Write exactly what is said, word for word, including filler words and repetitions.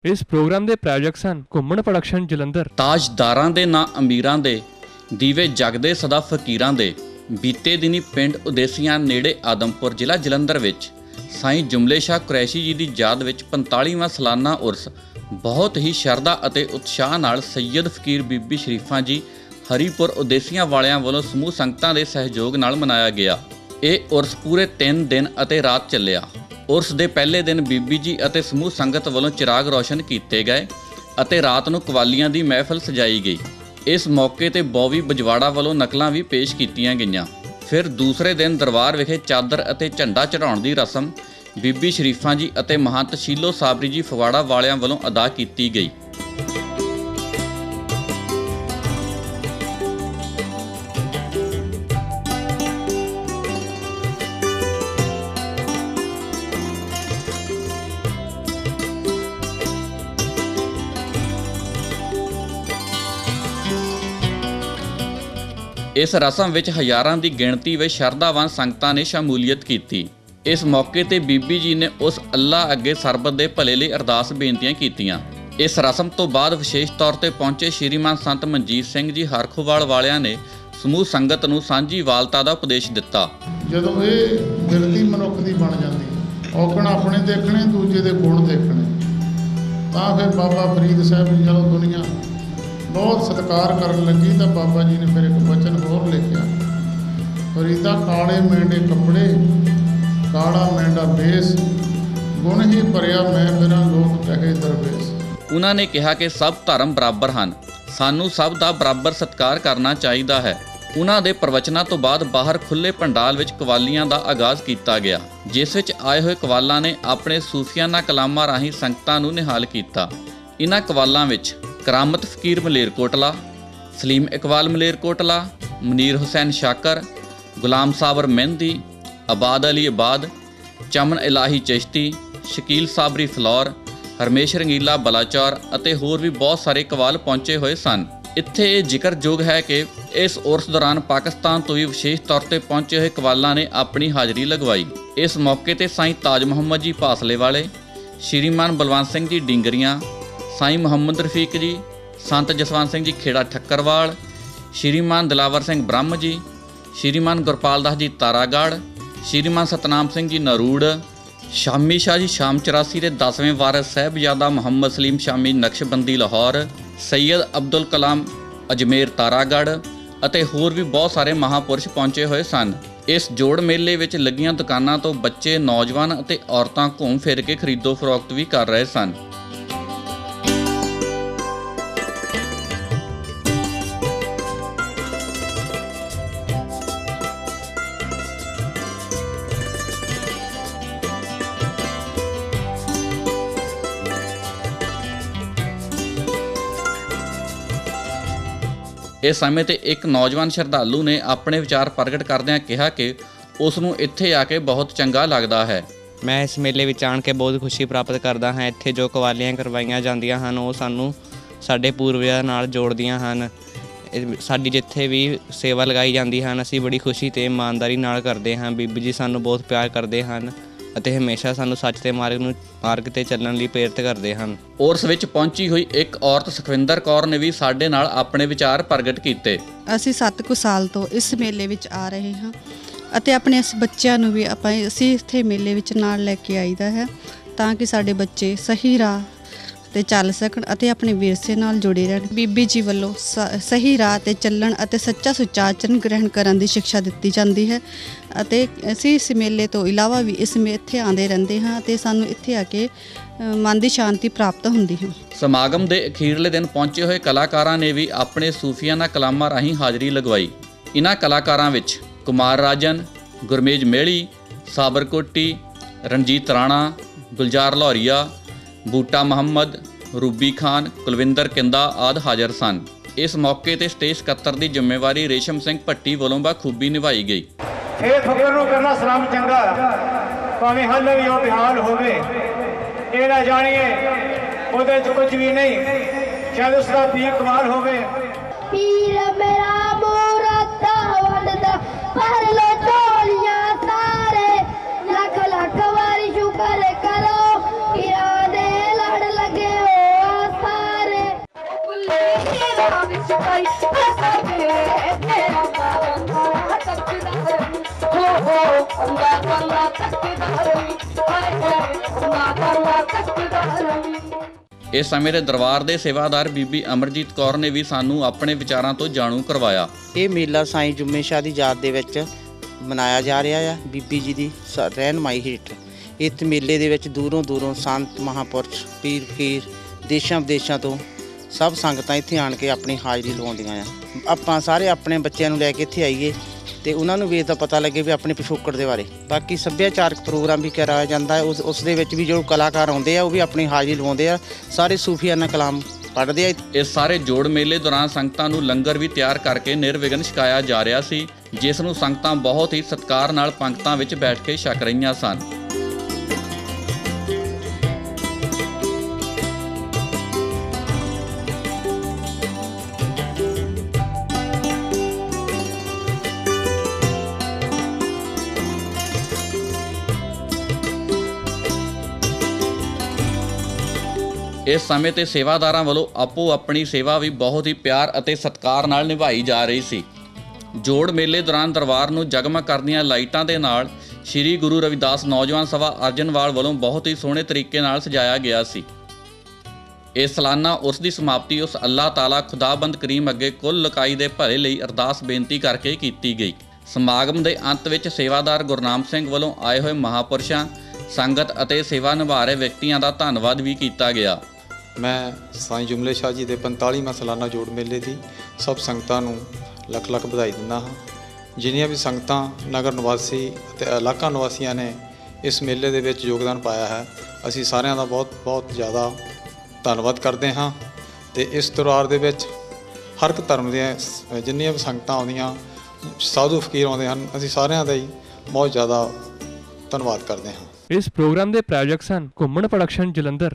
इस प्रोग्राम के प्रायोजक सन घुम्मन प्रोडक्शन जलंधर। ताजदारां दे ना अमीरां दे दीवे जगदे सदा फकीरां दे बीते दिनी पिंड उदेसियां नेड़े आदमपुर जिला जलंधर विच साईं जुमले शाह कुरैशी जी की याद विच पैंतालीवां सालाना उर्स बहुत ही शरधा अते उत्साह नाल सैयद फकीर बीबी शरीफा जी हरीपुर उदेसियां वालियां वालों समूह संगतां दे सहयोग नाल मनाया गया। ਇਹ उर्स पूरे तीन दिन ਅਤੇ रात ਚੱਲਿਆ। उर्स ਦੇ ਪਹਿਲੇ ਦਿਨ ਬੀਬੀ ਜੀ ਅਤੇ ਸਮੂਹ ਸੰਗਤ ਵੱਲੋਂ ਚਿਰਾਗ ਰੋਸ਼ਨ ਕੀਤੇ ਗਏ ਅਤੇ ਰਾਤ ਨੂੰ ਕਵਾਲੀਆਂ ਦੀ ਮਹਿਫਲ ਸਜਾਈ ਗਈ। ਇਸ ਮੌਕੇ ਤੇ ਬੌਵੀ ਬਜਵਾੜਾ ਵੱਲੋਂ ਨਕਲਾਂ ਵੀ ਪੇਸ਼ ਕੀਤੀਆਂ ਗਈਆਂ। ਫਿਰ ਦੂਸਰੇ ਦਿਨ ਦਰਬਾਰ ਵਿਖੇ ਚਾਦਰ ਅਤੇ ਝੰਡਾ ਚੜਾਉਣ ਦੀ ਰਸਮ ਬੀਬੀ ਸ਼ਰੀਫਾ ਜੀ ਅਤੇ ਮਹੰਤ ਸ਼ੀਲੋ ਸਾਬਰੀ ਜੀ ਫਗਵਾੜਾ ਵਾਲਿਆਂ ਵੱਲੋਂ ਅਦਾ ਕੀਤੀ ਗਈ। इस रसम विच हज़ारां दी गिणती विच शरधावान संगतां ने शमूलीयत की। इस मौके ते बीबी जी ने उस अल्लाह अगे सरबत दे भले लई अरदास बेनतियां कीतियां। इस रसम तो बाद विशेष तौर ते पहुंचे श्रीमान संत मनजीत सिंह जी हरखोवाल वालियां ने समूह संगत नूं सांझी वालता दा उपदेश दिता। जदों इह गिणती मनुख दी बण जांदी औगण अपने देखणे दूजे दे गुण देखणे तां फिर बाबा फरीद साहब जी जदों दुनिया बहुत सत्कार करन लगी तो बाबा जी ने फिर एक वचन होर लिखिया, फरीदा काले मेंढे कपड़े काला मेंढा बेस गुण ही भरिया मैं मेरा लोक कहे दरवेश। उन्होंने कहा कि सब धर्म बराबर हैं, सानू सब का बराबर सत्कार करना चाहिए है। उन्हों के प्रवचनों तो बाद बाहर खुले पंडाल विच कवालियां का आगाज़ किया गया, जिस विच आए हुए कवालां ने अपने सूफियाना कलामां राही संगतां नूं निहाल किया। इन्हां कवालां विच करामत फकीर मलेरकोटला, सलीम इकबाल मलेरकोटला, मुनीर हुसैन शाकर, गुलाम साबर मेहंदी, आबाद अली आबाद, चमन इलाही चिश्ती, शकील साबरी फलौर, हरमेश रंगीला बलाचौर ਅਤੇ ਹੋਰ भी बहुत सारे कवाल पहुंचे हुए सन। ਇੱਥੇ ਇਹ ਜ਼ਿਕਰਯੋਗ ਹੈ ਕਿ ਇਸ ਉਰਸ ਦੌਰਾਨ ਪਾਕਿਸਤਾਨ ਤੋਂ ਵੀ ਵਿਸ਼ੇਸ਼ ਤੌਰ ਤੇ ਪਹੁੰਚੇ ਹੋਏ ਕਵਾਲਾਂ ਨੇ ਆਪਣੀ ਹਾਜ਼ਰੀ ਲਗਵਾਈ। ਇਸ ਮੌਕੇ ਤੇ ਸਾਈਂ ਤਾਜ ਮੁਹੰਮਦ ਜੀ ਪਾਸਲੇ ਵਾਲੇ, ਸ਼੍ਰੀਮਾਨ ਬਲਵੰਤ ਸਿੰਘ ਜੀ ਡਿੰਗਰੀਆਂ, साईं मुहम्मद रफीक जी, संत जसवंत सिंह जी खेड़ा ठक्करवाल, श्रीमान दिलावर सिंह ब्रह्म जी, श्रीमान गुरपाल दास जी तारागढ़, श्रीमान सतनाम सिंह जी नरूड़, शामी शाह जी शाम चौरासी के दसवें वारिस साहिबजादा मुहम्मद सलीम शामी नक्शबंदी लाहौर, सैयद अब्दुल कलाम अजमेर तारागढ़ ਅਤੇ ਹੋਰ भी बहुत सारे महापुरुष पहुंचे हुए सन। इस जोड़ मेले ਵਿੱਚ ਲੱਗੀਆਂ ਦੁਕਾਨਾਂ ਤੋਂ ਬੱਚੇ, ਨੌਜਵਾਨ ਅਤੇ ਔਰਤਾਂ ਘੁੰਮ ਫਿਰ ਕੇ ਖਰੀਦੋ ਫਰੋਖਤ ਵੀ ਕਰ ਰਹੇ ਸਨ। इस समय ते एक नौजवान श्रद्धालु ने अपने विचार प्रगट करदियां कहा कि उस नूं इत्थे आके बहुत चंगा लगता है। मैं इस मेले विच आण के बहुत खुशी प्राप्त करदा हाँ। इत्थे जो कवालियां करवाईयां जांदियां हन वो सानू साडे पूर्वजां नाल जोड़दियां हन। साडी जिथे भी सेवा लगाई जाती हैं असीं बड़ी खुशी ते ईमानदारी नाल करदे हाँ। बीबी जी सानू बहुत प्यार करदे हन ਅਤੇ ਹਮੇਸ਼ਾ ਸਾਨੂੰ ਸੱਚ ਦੇ ਮਾਰਗ ਨੂੰ ਮਾਰਗ ਤੇ ਚੱਲਣ ਲਈ ਪ੍ਰੇਰਿਤ ਕਰਦੇ ਹਨ। ਉਰਸ ਵਿੱਚ ਪਹੁੰਚੀ ਹੋਈ ਇੱਕ ਔਰਤ ਸੁਖਵਿੰਦਰ ਕੌਰ ਨੇ ਵੀ ਸਾਡੇ ਨਾਲ ਆਪਣੇ ਵਿਚਾਰ ਪ੍ਰਗਟ ਕੀਤੇ। ਅਸੀਂ ਸੱਤ ਕੁ ਸਾਲ ਤੋਂ ਇਸ ਮੇਲੇ ਵਿੱਚ ਆ ਰਹੇ ਹਾਂ ਅਤੇ ਆਪਣੇ ਇਸ ਬੱਚਿਆਂ ਨੂੰ ਵੀ ਆਪਾਂ ਅਸੀਂ ਇੱਥੇ ਮੇਲੇ ਵਿੱਚ ਨਾਲ ਲੈ ਕੇ ਆਈਦਾ ਹੈ ਤਾਂ ਕਿ ਸਾਡੇ ਬੱਚੇ ਸਹੀ ਰਾਹ ਤੇ ਚੱਲ ਸਕਣ ਅਤੇ ਆਪਣੇ ਵਿਰਸੇ ਨਾਲ ਜੁੜੇ ਰਹਿਣ। ਬੀਬੀ ਜੀ ਵੱਲੋਂ ਸਹੀ ਰਾਹ ਤੇ ਚੱਲਣ ਅਤੇ ਸੱਚਾ ਸੁੱਚਾ ਆਚਰਨ ਗ੍ਰਹਿਣ ਕਰਨ ਦੀ ਸਿੱਖਿਆ ਦਿੱਤੀ ਜਾਂਦੀ ਹੈ ਅਤੇ ਅਸੀਂ ਇਸ ਮੇਲੇ ਤੋਂ ਇਲਾਵਾ ਵੀ ਇਸ ਮੇ ਇੱਥੇ ਆਉਂਦੇ ਰਹਿੰਦੇ ਹਾਂ ਅਤੇ ਸਾਨੂੰ ਇੱਥੇ ਆ ਕੇ ਮਨ ਦੀ ਸ਼ਾਂਤੀ ਪ੍ਰਾਪਤ ਹੁੰਦੀ ਹੈ। ਸਮਾਗਮ ਦੇ ਅਖੀਰਲੇ ਦਿਨ ਪਹੁੰਚੇ ਹੋਏ ਕਲਾਕਾਰਾਂ ਨੇ ਵੀ ਆਪਣੇ ਸੂਫੀਆਨਾ ਕਲਾਮਾਂ ਰਾਹੀਂ ਹਾਜ਼ਰੀ ਲਗਵਾਈ। ਇਨ੍ਹਾਂ ਕਲਾਕਾਰਾਂ ਵਿੱਚ ਕੁਮਾਰ ਰਾਜਨ, ਗੁਰਮੇਜ ਮੇਹਲੀ, ਸਾਬਰ ਕੋਟੀ, ਰਣਜੀਤ ਰਾਣਾ, ਗੁਲਜ਼ਾਰ ਲਾਹੌਰੀਆ, बूटा मुहम्मद, रूबी खान, कुलविंदर किंदा आदि हाज़र सन। इस मौके ते स्टेज सकत्तर की जिम्मेवारी रेशम सिंह भट्टी वालों बखूबी निभाई गई। ਇਹ ਫਕਰ ਨੂੰ ਕਰਨਾ ਸਲਾਮ ਚੰਗਾ ਭਾਵੇਂ ਹੱਲ ਵੀ ਉਹ ਬਿਹਾਲ ਹੋਵੇ ਇਹ ਨਾ ਜਾਣੀਏ ਉਹਦੇ ਚ ਕੁਝ ਵੀ ਨਹੀਂ ਸ਼ਾਇਦ ਉਸ ਦਾ ਪੀਰ ਕਮਾਲ ਹੋਵੇ। ਪੀਰ ਮੇਰਾ ਮੂਰਤ ਵੰਡਦਾ ਪਰ ਲੋ ਢੋਲੀਆਂ ਸਾਰੇ ਲੱਖ ਲੱਖ ਵਾਰੀ ਸ਼ੁਕਰ ਕਰੋ ਪੀਰਾਂ ਦੇ ਲੜ ਲੱਗੇ ਇਸ ਸਮੇਂ ਦੇ ਦਰਬਾਰ ਦੇ ਸੇਵਾਦਾਰ ਬੀਬੀ ਅਮਰਜੀਤ ਕੌਰ ਨੇ ਵੀ ਸਾਨੂੰ ਆਪਣੇ ਵਿਚਾਰਾਂ ਤੋਂ ਜਾਣੂ ਕਰਵਾਇਆ। ਇਹ ਮੇਲਾ ਸਾਈਂ ਜੁੰਮੇ ਸ਼ਾਹ ਦੀ ਯਾਦ ਦੇ ਵਿੱਚ ਮਨਾਇਆ ਜਾ ਰਿਹਾ ਆ। ਬੀਬੀ ਜੀ ਦੀ ਸ- ਰਹਿਨਮਾਈ ਹੇਠ ਇਸ ਮੇਲੇ ਦੇ ਵਿੱਚ ਦੂਰੋਂ ਦੂਰੋਂ ਸੰਤ ਮਹਾਂਪੁਰਸ਼ ਪੀਰ ਫਕੀਰ ਦੇਸ਼ਾਂ ਵਿਦੇਸ਼ਾਂ ਤੋਂ ਸਭ ਸੰਗਤਾਂ ਇੱਥੇ ਆਣ ਕੇ ਆਪਣੀ ਹਾਜ਼ਰੀ ਲਵਾਉਂਦੀਆਂ ਆ। ਆਪਾਂ ਸਾਰੇ ਆਪਣੇ ਬੱਚਿਆਂ ਨੂੰ ਲੈ ਕੇ ਇੱਥੇ ਆਈਏ ਤੇ ਉਹਨਾਂ ਨੂੰ ਵੀ ਇਹਦਾ ਪਤਾ ਲੱਗੇ ਵੀ ਆਪਣੇ ਪਿਛੋਕੜ ਦੇ ਬਾਰੇ। ਬਾਕੀ ਸੱਭਿਆਚਾਰਕ ਪ੍ਰੋਗਰਾਮ ਵੀ ਕਰਾਇਆ ਜਾਂਦਾ ਹੈ। ਉਸ ਉਸ ਦੇ ਵਿੱਚ ਵੀ ਜੋ ਕਲਾਕਾਰ ਆਉਂਦੇ ਆ ਉਹ ਵੀ ਆਪਣੀ ਹਾਜ਼ਰੀ ਲਵਾਉਂਦੇ ਆ। ਸਾਰੇ ਸੂਫੀਆਨਾ ਕਲਾਮ ਪੜ੍ਹਦੇ ਆ। ਇਸ ਸਾਰੇ ਜੋੜ ਮੇਲੇ ਦੌਰਾਨ ਸੰਗਤਾਂ ਨੂੰ ਲੰਗਰ ਵੀ ਤਿਆਰ ਕਰਕੇ ਨਿਰਵਿਘਨ ਛਕਾਇਆ ਜਾ ਰਿਹਾ ਸੀ, ਜਿਸ ਨੂੰ ਸੰਗਤਾਂ ਬਹੁਤ ਹੀ ਸਤਿਕਾਰ ਨਾਲ ਪੰਗਤਾਂ ਵਿੱਚ ਬੈਠ ਕੇ ਛਕ ਰਹੀਆਂ ਸਨ। ਇਸ ਸਮੇਂ ਤੇ ਸੇਵਾਦਾਰਾਂ ਵੱਲੋਂ ਆਪੋ ਆਪਣੀ ਸੇਵਾ ਵੀ ਬਹੁਤ ਹੀ ਪਿਆਰ ਅਤੇ ਸਤਿਕਾਰ ਨਾਲ ਨਿਭਾਈ ਜਾ ਰਹੀ ਸੀ। ਜੋੜ ਮੇਲੇ ਦੌਰਾਨ ਦਰਬਾਰ ਨੂੰ ਜਗਮਗ ਕਰਦੀਆਂ ਲਾਈਟਾਂ ਦੇ ਨਾਲ ਸ੍ਰੀ ਗੁਰੂ ਰਵਿਦਾਸ ਨੌਜਵਾਨ ਸਭਾ ਅਰਜਨਵਾਲ ਵੱਲੋਂ ਬਹੁਤ ਹੀ ਸੋਹਣੇ ਤਰੀਕੇ ਨਾਲ ਸਜਾਇਆ ਗਿਆ ਸੀ। ਇਸ ਸਾਲਾਨਾ ਉਸ ਦੀ ਸਮਾਪਤੀ ਉਸ ਅੱਲਾਹ ਤਾਲਾ ਖੁਦਾਬੰਦ ਕਰੀਮ ਅੱਗੇ ਕੁੱਲ ਲਕਾਈ ਦੇ ਭਲੇ ਲਈ ਅਰਦਾਸ ਬੇਨਤੀ ਕਰਕੇ ਕੀਤੀ ਗਈ। ਸਮਾਗਮ ਦੇ ਅੰਤ ਵਿੱਚ ਸੇਵਾਦਾਰ ਗੁਰਨਾਮ ਸਿੰਘ ਵੱਲੋਂ ਆਏ ਹੋਏ ਮਹਾਂਪੁਰਸ਼ਾਂ, ਸੰਗਤ ਅਤੇ ਸੇਵਾ ਨਿਭਾ ਰਹੇ ਵਿਅਕਤੀਆਂ ਦਾ ਧੰਨਵਾਦ ਵੀ ਕੀਤਾ ਗਿਆ। ਮੈਂ ਸਾਈਂ ਜੁਮਲੇ ਸ਼ਾਹ ਜੀ ਦੇ ਪੰਤਾਲੀਵਾਂ ਸਾਲਾਨਾ ਜੋੜ ਮੇਲੇ ਦੀ ਸਭ ਸੰਗਤਾਂ ਨੂੰ ਲੱਖ ਲੱਖ ਵਧਾਈ ਦਿੰਦਾ ਹਾਂ। ਜਿੰਨੀਆਂ ਵੀ ਸੰਗਤਾਂ ਨਗਰ ਨਿਵਾਸੀ ਅਤੇ ਇਲਾਕਾ ਨਿਵਾਸੀਆਂ ਨੇ ਇਸ ਮੇਲੇ ਦੇ ਵਿੱਚ ਯੋਗਦਾਨ ਪਾਇਆ ਹੈ, ਅਸੀਂ ਸਾਰਿਆਂ ਦਾ ਬਹੁਤ ਬਹੁਤ ਜ਼ਿਆਦਾ ਧੰਨਵਾਦ ਕਰਦੇ ਹਾਂ। ਅਤੇ ਇਸ ਤਿਉਹਾਰ ਦੇ ਵਿੱਚ ਹਰ ਇੱਕ ਧਰਮ ਦੀਆਂ ਜਿੰਨੀਆਂ ਵੀ ਸੰਗਤਾਂ ਆਉਂਦੀਆਂ, ਸਾਧੂ ਫਕੀਰ ਆਉਂਦੇ ਹਨ, ਅਸੀਂ ਸਾਰਿਆਂ ਦਾ ਹੀ ਬਹੁਤ ਜ਼ਿਆਦਾ ਧੰਨਵਾਦ ਕਰਦੇ ਹਾਂ। ਇਸ ਪ੍ਰੋਗਰਾਮ ਦੇ ਪ੍ਰਾਯੋਜਕ ਸਨ ਘੁੰਮਣ ਪ੍ਰੋਡਕਸ਼ਨ ਜਲੰਧਰ।